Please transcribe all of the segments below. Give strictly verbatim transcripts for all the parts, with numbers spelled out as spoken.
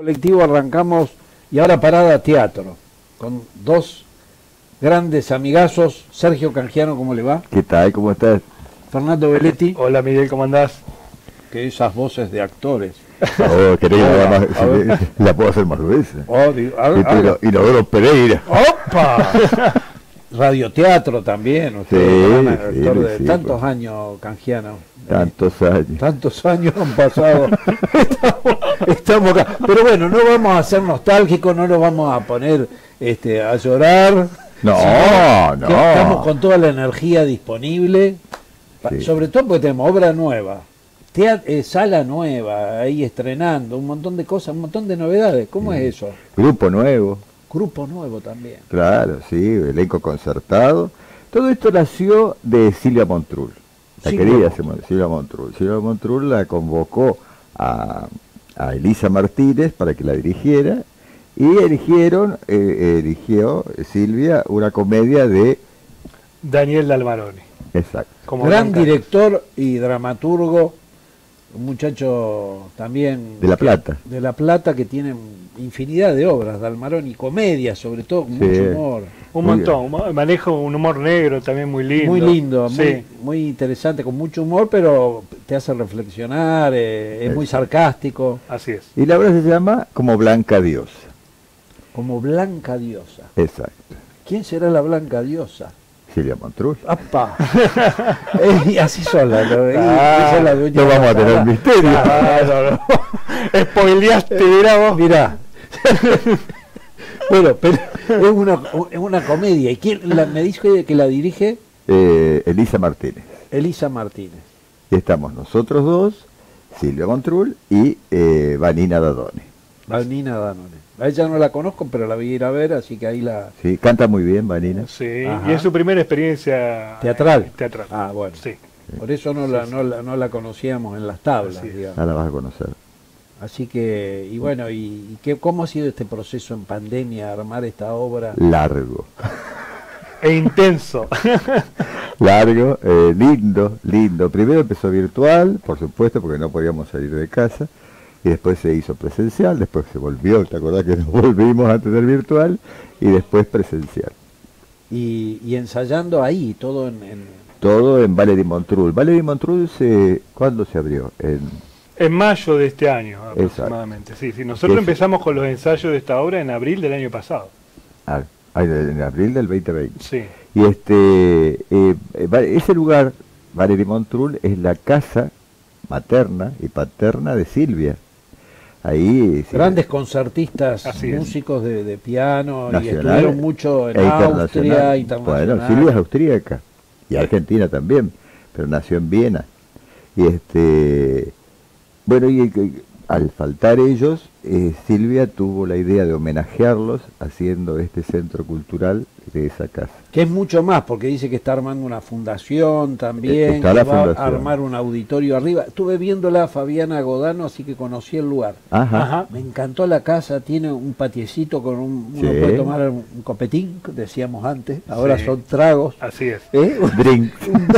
Colectivo arrancamos y ahora parada teatro, con dos grandes amigazos. Sergio Canjiano, ¿cómo le va? ¿Qué tal? ¿Cómo estás? Fernando Belletti. Hola Miguel, ¿cómo andás? Que esas voces de actores. Oh, querés Hola, más, a ver. si la puedo hacer más gruesa. Oh, digo, a ver, Este, a ver. Ino- Inodoro Pereira. ¡Opa! Radioteatro también, usted, Sí, gran sí, actor de sí, tantos pues. años, Canjiano. Tantos años. Tantos años han pasado. estamos, estamos acá. Pero bueno, no vamos a ser nostálgicos, no nos vamos a poner este, a llorar. No, sino no. que Estamos con toda la energía disponible, pa- Sí. sobre todo porque tenemos obra nueva, tea- eh, sala nueva, ahí estrenando, un montón de cosas, un montón de novedades. ¿Cómo Sí. es eso? Grupo nuevo, Grupo nuevo también. claro, sí, elenco concertado. Todo esto nació de Silvia Montrul, la Sí, querida ¿cómo? Silvia Montrul. Silvia Montrul la convocó a, a Elisa Martínez para que la dirigiera y eligieron, eh, eligió Silvia una comedia de... Daniel Dalmaroni. Exacto. Como Gran Blanca. director y dramaturgo, un muchacho también De La Plata. de La Plata que tiene infinidad de obras, Dalmarón, y comedia sobre todo, con Sí. mucho humor. Un Muy montón, un- manejo un humor negro también muy lindo. Muy lindo, muy, Sí, muy interesante, con mucho humor, pero te hace reflexionar, eh, es muy sarcástico, así es. Y la obra se llama Como Blanca Diosa. como Blanca Diosa. Exacto. ¿Quién será la Blanca Diosa? Silvia Montrul. ¡Apa! Eh, y así son las ¿no? Y Ah, esa es la dueña No de la vamos a tener sala. misterio. Claro, no. Spoileaste, mirá vos. Mirá. Bueno, pero es una, es una comedia. ¿Y quién la, me dijo que la dirige? Eh, Elisa Martínez. Elisa Martínez. Y estamos nosotros dos, Silvia Montrul y eh, Vanina Dadone. Vanina Danone. A ella no la conozco, pero la voy a ir a ver, así que ahí la... Sí, canta muy bien Vanina. Sí, Ajá. y es su primera experiencia ¿Teatral? eh, teatral. Ah, bueno. Sí. Por eso no, la, no, la, no la conocíamos en las tablas, Así es. digamos. Ya la vas a conocer. Así que, y bueno, ¿y, y qué, cómo ha sido este proceso en pandemia, armar esta obra? Largo. E intenso. Largo, eh, lindo, lindo. Primero empezó virtual, por supuesto, porque no podíamos salir de casa. Y después se hizo presencial, después se volvió, ¿te acordás que nos volvimos antes del virtual? Y después presencial. Y, y ensayando ahí, todo en... en- Todo en Valery Montrul. Valery Montrul, se, ¿cuándo se abrió? En, En mayo de este año aproximadamente. Sí, sí. Nosotros Es- empezamos con los ensayos de esta obra en abril del año pasado. ah, ay, en abril del veinte veinte. Sí. Y este, eh, eh, va- ese lugar, Valery Montrul, es la casa materna y paterna de Silvia. Ahí sí, Grandes concertistas, Así es. músicos de, de piano, y nacional estuvieron mucho en e Austria, internacional. internacional. Bueno, Silvia es austríaca y argentina también, pero nació en Viena. Y este, bueno, y, y al faltar ellos, eh, Silvia tuvo la idea de homenajearlos haciendo este centro cultural de esa casa. Que es mucho más, porque dice que está armando una fundación también, Está que la va a fundación. armar un auditorio arriba. Estuve viéndola, Fabiana Godano, así que conocí el lugar. Ajá. Ajá. Me encantó la casa, tiene un patiecito con un... Uno Sí. puede tomar un, un copetín, decíamos antes, ahora Sí. son tragos. Así es. ¿Eh? Drink.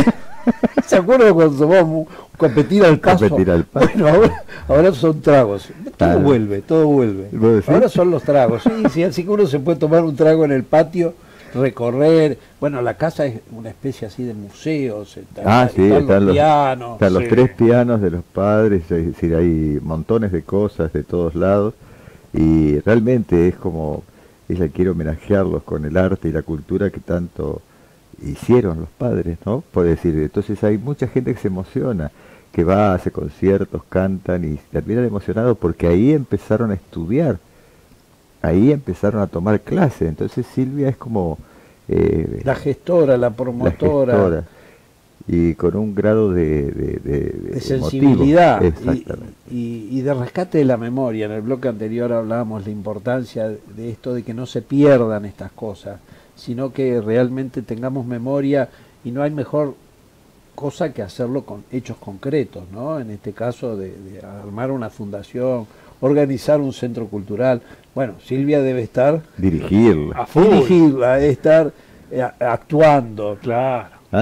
¿Se acuerdan cuando tomamos un copetín al paso? Copetín al paso. Bueno, ahora, ahora son tragos. Todo Claro. vuelve, todo vuelve. ¿Vos decís? Ahora son los tragos. Sí, sí, así que uno se puede tomar un trago en el patio, recorrer. Bueno, la casa es una especie así de museo. se- está- Ah, sí, están están los los- pianos. Están los Sí. tres pianos de los padres, es decir, hay montones de cosas de todos lados y realmente es como, ella quiere homenajearlos con el arte y la cultura que tanto hicieron los padres, ¿no? Por decir, entonces hay mucha gente que se emociona, que va, hace conciertos, cantan y terminan emocionados porque ahí empezaron a estudiar, ahí empezaron a tomar clases, entonces Silvia es como... eh, La gestora, la la promotora. gestora, y con un grado de, de, de- de emotivo. sensibilidad y, Exactamente. y- y de rescate de la memoria. En el bloque anterior hablábamos la importancia de esto de que no se pierdan estas cosas, sino que realmente tengamos memoria, y no hay mejor cosa que hacerlo con hechos concretos, ¿no? En este caso de, de armar una fundación, organizar un centro cultural. Bueno, Silvia debe estar Dirigirla. A full. dirigirla, debe estar eh, actuando. Claro. Claro.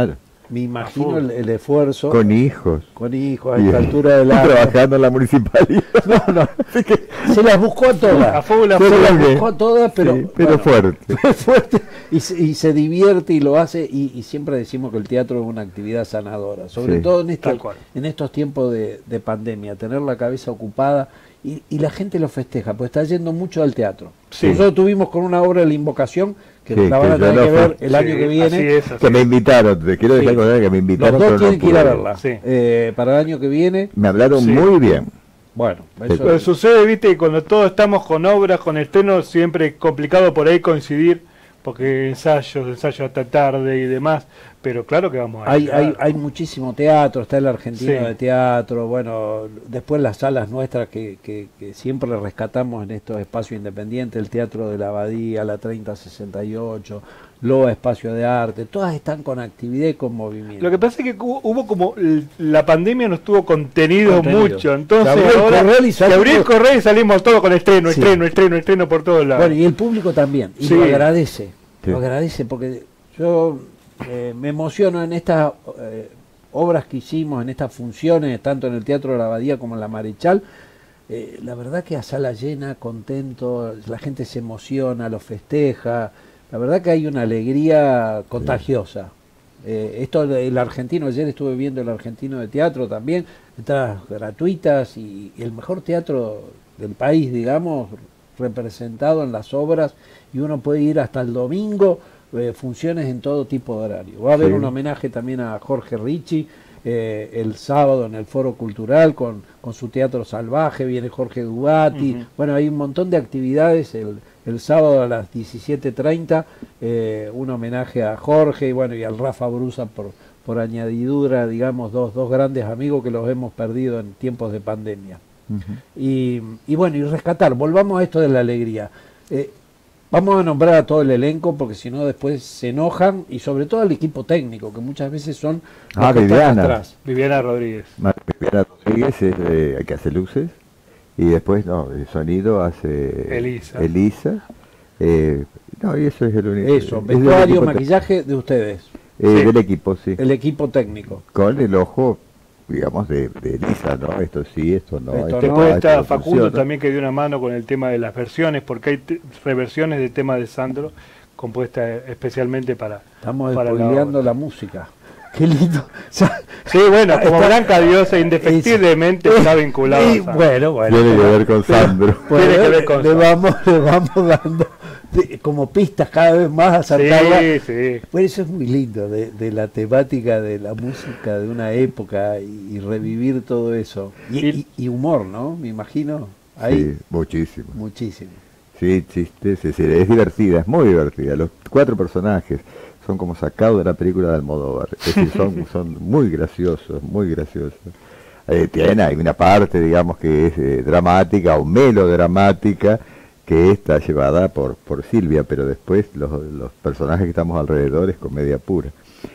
Me imagino el, el esfuerzo. Con hijos. Con hijos, a esta altura del año. Trabajando en la municipalidad. No, no. Que se las buscó a todas. A full, a se full. las buscó a todas, pero, sí, pero bueno, fuerte. fuerte. Y, y se divierte y lo hace. Y, y siempre decimos que el teatro es una actividad sanadora. Sobre sí, todo en, estos, en estos tiempos de, de pandemia. Tener la cabeza ocupada. Y, y la gente lo festeja, pues está yendo mucho al teatro. Sí. Nosotros tuvimos con una obra de La Invocación, que sí, la van a tener que ver el sí, año que viene. Así es, así que me invitaron, te quiero dejar sí. con que me invitaron. Los dos tienen no que ir a verla. Sí. Eh, para el año que viene. Me hablaron sí. muy bien. Bueno, eso Pero sucede, viste, que cuando todos estamos con obras, con estrenos, siempre es complicado por ahí coincidir, porque ensayos, ensayos hasta tarde y demás. Pero claro que vamos a hay, hay hay muchísimo teatro, está el Argentino sí. de Teatro, bueno, después las salas nuestras que, que, que siempre rescatamos en estos espacios independientes, el Teatro de la Abadía, la treinta sesenta y ocho, Loa Espacio de Arte, todas están con actividad y con movimiento. Lo que pasa es que hubo como, la pandemia nos tuvo contenido, contenido. mucho, entonces se ahora el se abrió el correo y salimos todos con estreno, sí. estreno, estreno, estreno por todos lados. Bueno, y el público también, y sí. lo agradece, sí. lo agradece porque yo... Eh, me emociono en estas eh, obras que hicimos, en estas funciones, tanto en el Teatro de la Abadía como en la Marechal. Eh, la verdad que a sala llena, contento, la gente se emociona, lo festeja. La verdad que hay una alegría contagiosa. Eh, esto el Argentino, ayer estuve viendo el Argentino de Teatro también, entradas gratuitas y, y el mejor teatro del país, digamos, representado en las obras, y uno puede ir hasta el domingo. Eh, funciones en todo tipo de horario. Va a haber sí. un homenaje también a Jorge Ricci eh, el sábado en el Foro Cultural con, con su Teatro Salvaje, viene Jorge Dubati, uh-huh. bueno, hay un montón de actividades. El, el sábado a las diecisiete treinta eh, un homenaje a Jorge y bueno, y al Rafa Brusa por, por añadidura, digamos, dos, dos grandes amigos que los hemos perdido en tiempos de pandemia. Uh-huh. y, y bueno, y rescatar, volvamos a esto de la alegría. Eh, Vamos a nombrar a todo el elenco porque si no después se enojan, y sobre todo al equipo técnico, que muchas veces son ah, los que están atrás. Viviana Rodríguez. Viviana Rodríguez es eh, que hace luces, y después no, el sonido hace Elisa. Elisa. Eh, no, y eso es el único. Eso, vestuario, maquillaje de ustedes. Eh, sí. Del equipo, sí. El equipo técnico. Con el ojo, digamos, de, de Elisa, ¿no? Esto sí, esto no. Esto Después no, está Facundo funciona. También, que dio una mano con el tema de las versiones, porque hay te reversiones de temas de Sandro compuestas especialmente para... Estamos spoileando la, la música. Qué lindo. Sí, bueno, como está, Blanca Diosa indefectiblemente es, está vinculado y, a Bueno, bueno. Tiene que ver con Sandro. Bueno, tiene que ver con le, Sandro. Vamos, le vamos dando de, como pistas cada vez más a Santana. Sí, sí. Bueno, eso es muy lindo, de, de la temática de la música de una época y, y revivir todo eso. Y, y, y humor, ¿no? Me imagino. Ahí, sí, muchísimo. Muchísimo. Sí, chistes, es, es divertida, es muy divertida. Los cuatro personajes son como sacados de la película de Almodóvar. Es decir, son, son muy graciosos, muy graciosos. Eh, tiene, hay una parte, digamos, que es eh, dramática o melodramática, que está llevada por, por Silvia, pero después los, los personajes que estamos alrededor es comedia pura.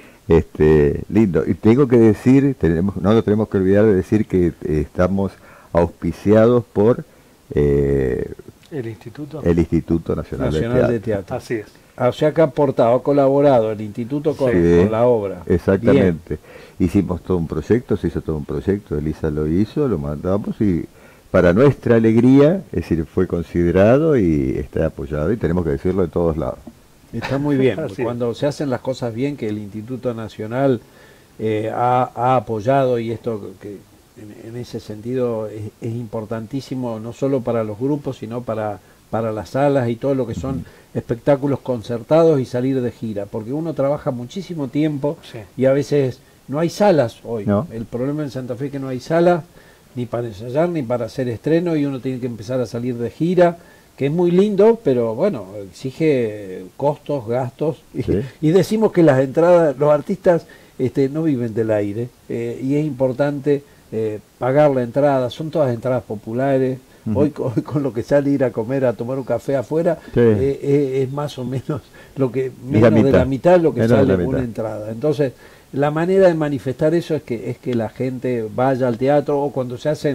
Este, lindo. Y tengo que decir, tenemos, no nos tenemos que olvidar de decir que eh, estamos auspiciados por eh, el Instituto el Instituto Nacional, Nacional de, de Teatro. Teatro. Así es. O sea que ha aportado, ha colaborado el Instituto con, sí, con la obra. Exactamente. Bien. Hicimos todo un proyecto, se hizo todo un proyecto, Elisa lo hizo, lo mandamos y para nuestra alegría, es decir, fue considerado y está apoyado, y tenemos que decirlo de todos lados. Está muy bien, cuando se hacen las cosas bien, que el Instituto Nacional eh, ha, ha apoyado, y esto que en, en ese sentido es, es importantísimo, no solo para los grupos, sino para, para las salas y todo lo que son espectáculos concertados y salir de gira, porque uno trabaja muchísimo tiempo, sí, y a veces no hay salas hoy. ¿No? El problema en Santa Fe es que no hay salas ni para ensayar ni para hacer estreno, y uno tiene que empezar a salir de gira, que es muy lindo, pero bueno, exige costos, gastos, ¿sí? y, y decimos que las entradas, los artistas este, no viven del aire, eh, y es importante eh, pagar la entrada, son todas entradas populares. Uh-huh. Hoy, hoy con lo que sale ir a comer, a tomar un café afuera, sí, eh, eh, es más o menos lo que menos la de la mitad lo que menos sale en una entrada. Entonces, la manera de manifestar eso es que es que la gente vaya al teatro, o cuando se hacen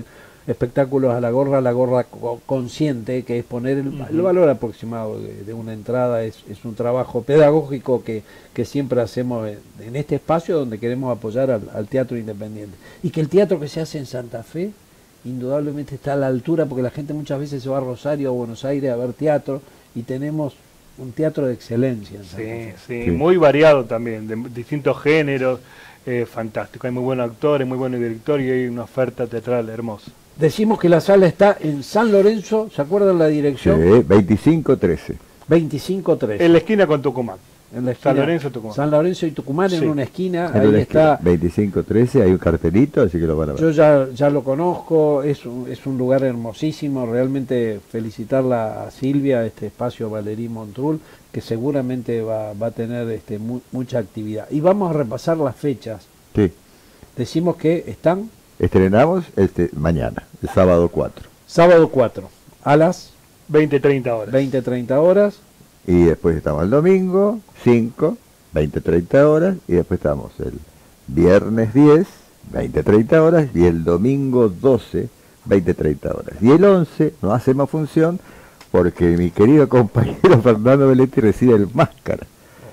espectáculos a la gorra, la gorra co consciente, que es poner el, uh-huh. el valor aproximado de, de una entrada, es, es un trabajo pedagógico que, que siempre hacemos en, en este espacio donde queremos apoyar al, al teatro independiente. Y que el teatro que se hace en Santa Fe, indudablemente está a la altura, porque la gente muchas veces se va a Rosario o a Buenos Aires a ver teatro, y tenemos un teatro de excelencia. En Santa Fe. Sí, sí, sí, muy variado también, de distintos géneros, eh, fantástico. Hay muy buenos actores, muy buenos directores y hay una oferta teatral hermosa. Decimos que la sala está en San Lorenzo, ¿se acuerdan la dirección? Sí, veinticinco trece. veinticinco trece. En la esquina con Tucumán. En la esquina, San Lorenzo, Tucumán. San Lorenzo y Tucumán, sí. En una esquina, en ahí una está. Esquina. veinticinco trece, hay un cartelito, así que lo van a ver. Yo ya, ya lo conozco, es un, es un lugar hermosísimo, realmente felicitarla a Silvia, a este espacio Valerí Montrul, que seguramente va, va a tener este, mu mucha actividad. Y vamos a repasar las fechas. Sí. Decimos que están... Estrenamos este mañana, el sábado cuatro. Sábado cuatro, a las... veinte treinta horas. veinte treinta horas. Y después estamos el domingo, cinco, veinte treinta horas, y después estamos el viernes diez, veinte treinta horas, y el domingo doce, veinte treinta horas. Y el once no hacemos función porque mi querido compañero Fernando Belletti reside el Máscara.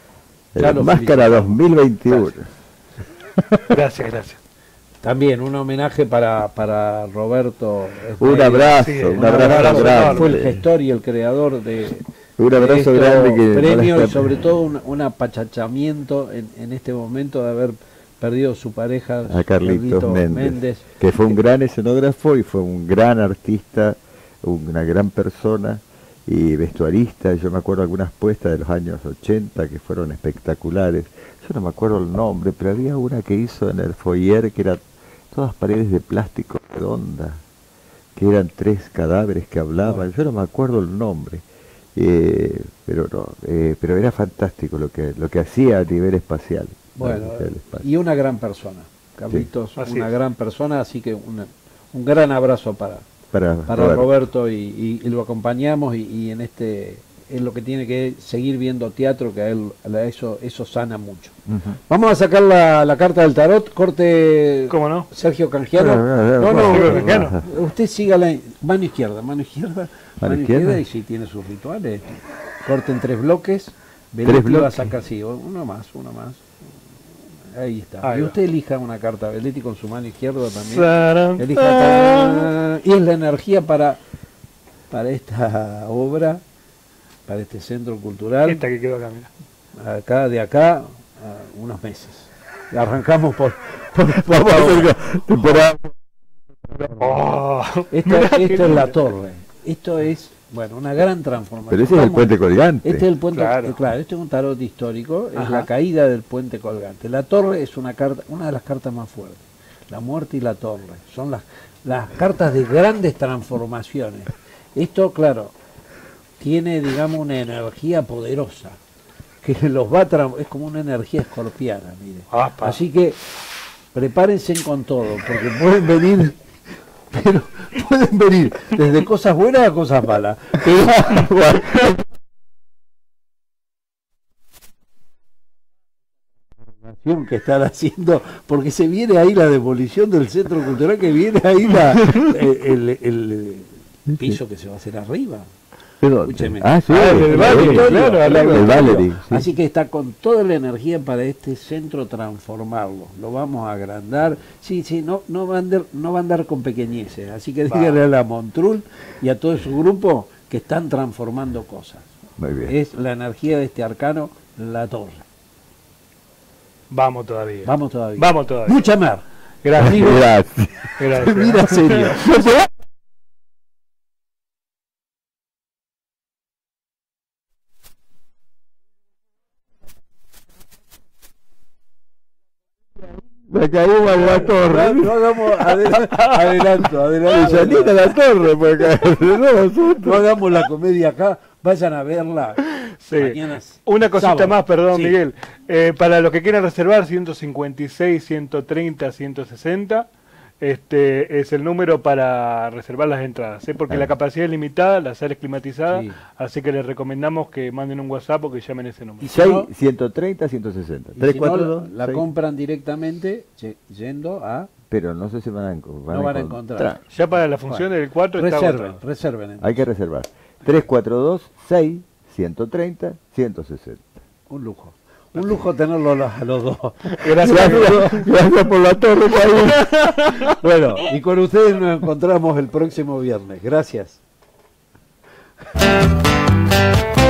El Claro, Máscara dos mil veintiuno. Gracias, gracias. gracias. También un homenaje para, para Roberto. Un abrazo, sí, un un abrazo, abrazo, grande. fue el gestor y el creador de, Un abrazo de grande que premio no y sobre todo un, un apachachamiento en, en este momento de haber perdido su pareja a Carlitos, Carlitos Méndez, Méndez, que fue un gran escenógrafo y fue un gran artista, una gran persona y vestuarista. Yo me acuerdo algunas puestas de los años ochenta que fueron espectaculares. Yo no me acuerdo el nombre, pero había una que hizo en el foyer que era todas paredes de plástico redonda, que eran tres cadáveres que hablaban. Yo no me acuerdo el nombre. Eh, pero no, eh, pero era fantástico lo que lo que hacía a nivel espacial. bueno, y una gran persona, Carlitos, sí. Una es. gran persona, así que una, un gran abrazo para para, para Roberto, Roberto y, y, y lo acompañamos y, y en este es lo que tiene que seguir viendo teatro, que a él a eso eso sana mucho. Uh-huh. Vamos a sacar la, la carta del tarot, corte. ¿Cómo no? Sergio Canjiano. No, no, no, no. Usted siga la mano izquierda, mano izquierda, mano izquierda, y si tiene sus rituales. Corte en tres bloques. Belletti va a sacar, sí, uno más, uno más. Ahí está. Ahí y usted va. Elija una carta, Belletti con su mano izquierda también. Elija y es la energía para para esta obra, para este centro cultural. Esta que quedó acá, mira. Acá, de acá, a unos meses. Arrancamos por... por, por temporada. Oh, esto esto es la torre. Esto es, bueno, una gran transformación. Pero ese es el puente colgante. Este es el puente, claro. claro, este es un tarot histórico, es Ajá. la caída del puente colgante. La torre es una carta, una de las cartas más fuertes. La muerte y la torre. Son las, las cartas de grandes transformaciones. Esto, claro, tiene, digamos, una energía poderosa que los va a es como una energía escorpiana, mire. Apa. Así que prepárense con todo, porque pueden venir, pero pueden venir desde cosas buenas a cosas malas. Que están haciendo, porque se viene ahí la demolición del centro cultural, que viene ahí la, el, el, el piso que se va a hacer arriba. Escúcheme. Ah, sí, ah, el, el, Valery, claro, el, el Valery, sí. Así que está con toda la energía para este centro transformarlo. Lo vamos a agrandar. Sí, sí, no, no va a andar, no va a andar con pequeñeces. Así que díganle a la Montrul y a todo su grupo que están transformando cosas. Muy bien. Es la energía de este arcano, la torre. Vamos todavía. Vamos todavía. Vamos todavía. Mucha mer. Gracias. Gracias. Gracias. Mira, serio. Me caímos a la torre. No, no hagamos adelanto, adelanto. adelanto Salita la torre, porque no, no hagamos la comedia acá, vayan a verla. Sí. Una cosita sábado. más, perdón, sí. Miguel. Eh, para los que quieran reservar, ciento cincuenta y seis, ciento treinta, ciento sesenta, este es el número para reservar las entradas, ¿eh? Porque ah. la capacidad es limitada, la sala es climatizada, sí. Así que les recomendamos que manden un WhatsApp o que llamen ese número. Y si no, ciento treinta, ciento sesenta. tres, si cuatro, no, la seis. Compran directamente yendo a pero no sé si van a, van no a van a encontrar. encontrar. Ya para la función Bueno, del cuatro está reserven, agotado. reserven. Entonces. Hay que reservar. tres cuatro dos, seis, uno treinta, ciento sesenta. Un lujo. Un lujo tenerlo los- a los dos. Gracias. Gracias por la torre, país. Bueno, y con ustedes nos encontramos el próximo viernes. Gracias.